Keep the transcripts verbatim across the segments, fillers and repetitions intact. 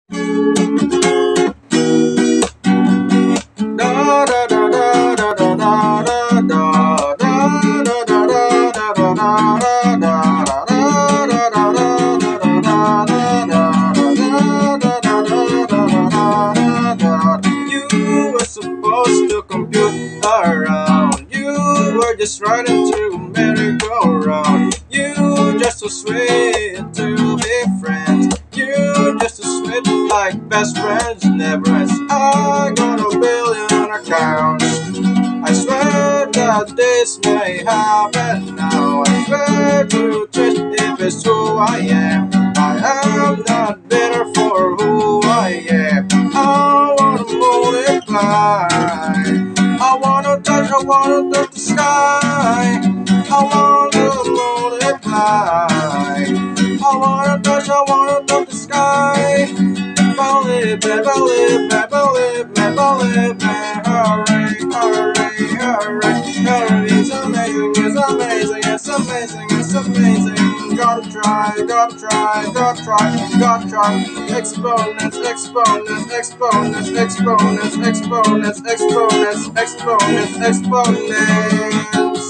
You were supposed to compute around. You were just riding to merry-go-round. You just so sweet to be friends. You just so sweet like best friends never ends. I got a billion accounts. I swear that this may happen now. I swear to change if it's who I am. I am not bitter for who I am. I wanna multiply. I wanna touch, I wanna touch the sky. I wanna multiply. I wanna touch, I wanna touch the sky. Believe, believe, believe, believe, hurry, hurry, hurry, hurry. It's amazing, it's amazing, it's amazing, it's amazing. Gotta try, gotta try, gotta try, gotta try. Exponents, exponents, exponents, exponents, exponents, exponents, exponents, exponents.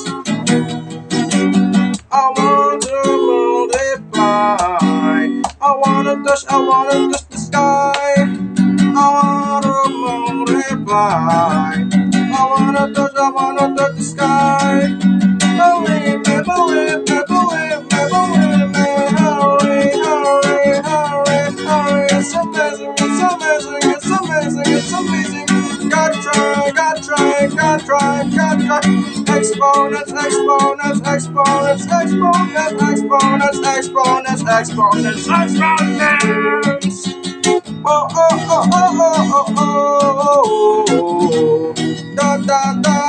I want to multiply. I wanna touch, I wanna touch the sky. I wanna multiply. I wanna touch, I wanna touch the sky. Believe me, believe me, believe me, believe me. Hurry, hurry, hurry, hurry. It's amazing, it's amazing, it's amazing, it's amazing. Gotta try, gotta try, gotta try, gotta try. Exponents, exponents, exponents, exponents, exponents, exponents, exponents, exponents. Oh, oh, oh, oh, oh, oh, oh, oh. Da, da, da.